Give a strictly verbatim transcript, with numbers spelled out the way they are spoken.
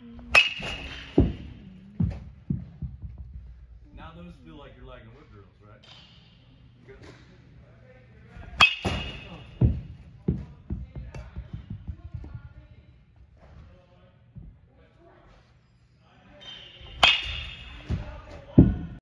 Now those feel like you're lagging whip drills, right? Good.